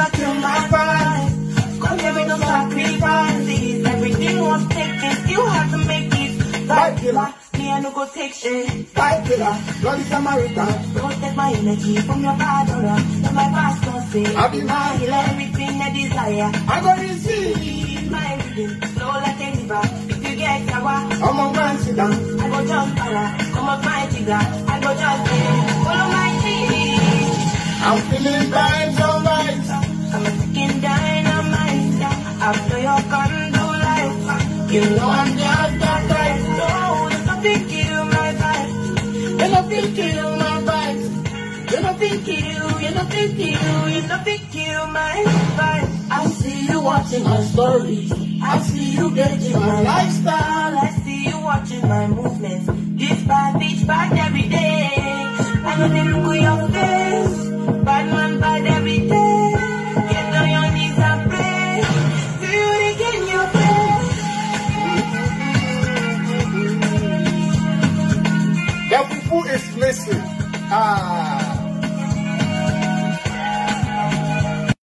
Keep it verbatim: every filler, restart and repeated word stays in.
never kill my vibe. Cause there ain't no sacrifices. Everything was taken, you have to make it. Vibe killer, me I no go take shit. Vibe killer, bloody Samaritan. Don't take my energy from your father. Let my pastor say, I'll be mine. Heal everything I desire. I go receive my rhythm, flow like a river. If you get sour, I'm on man sit down. I go jump para, come up my jigger. I go just follow my dream. I'm feeling vibes on vibes. I'm a fucking dynamite. After your condo life, you know I'm just that type. No, you nothing kill my vibe. You nothing kill my vibe. You nothing kill, you nothing kill, you nothing kill my vibe. I see you watching my stories. I see you getting my lifestyle. I see you watching my movements. This bad, this bad every day. I know they look at your face. Bad man bad every day. Get on your knees and pray. Do you regain your faith? The fufu is missing. Ah.